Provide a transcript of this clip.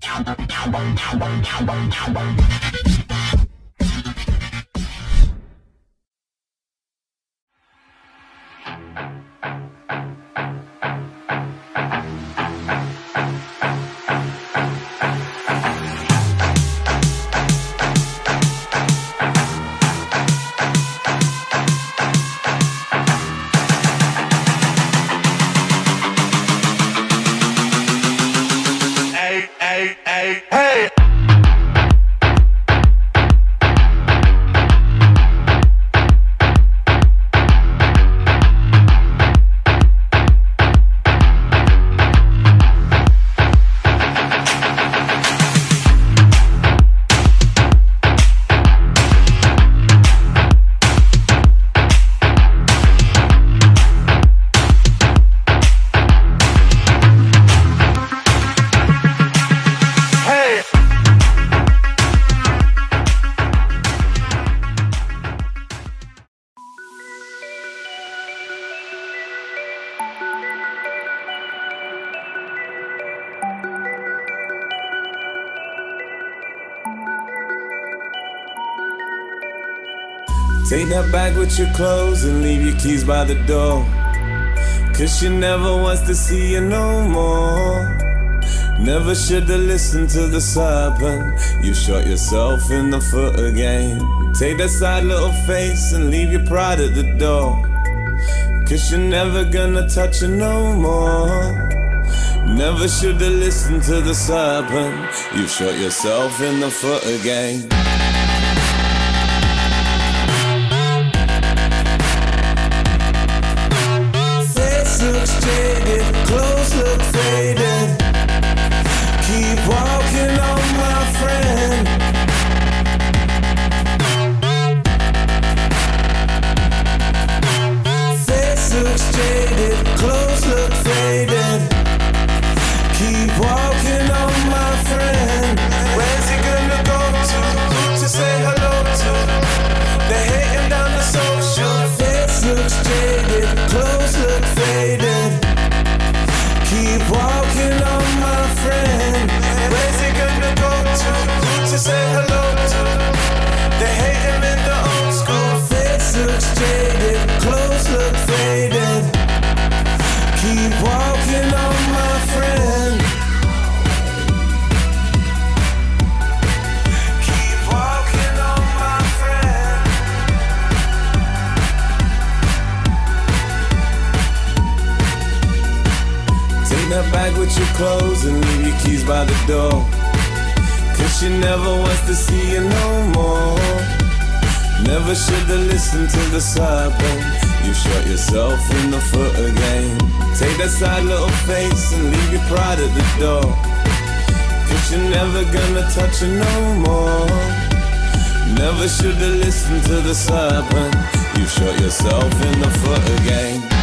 Take that bag with your clothes and leave your keys by the door, 'cause she never wants to see you no more. Never should've listened to the serpent. You shot yourself in the foot again. Take that sad little face and leave your pride at the door, 'cause you're never gonna touch her no more. Never should've listened to the serpent. You shot yourself in the foot again. Looks jaded, clothes look faded. Keep walking on, my friend. Face looks jaded, clothes look faded. Keep walking on, my friend. Where's he gonna go to? Who to say hello to? They're hating down the social. Face looks jaded, clothes look faded. Keep walking on, my friend. Where's he gonna go to? Who to say hello to? They hate him in the old school. Face looks jaded, clothes look faded. Keep walking on, my friend. Keep walking on, my friend. Take that bag with your clothes and leave your keys by the door, 'cause she never wants to see you no more. Never should've listened to the serpent. You shot yourself in the foot again. Take that sad little face and leave your pride at the door, 'cause you're never gonna touch her no more. Never should've listened to the serpent. You shot yourself in the foot again.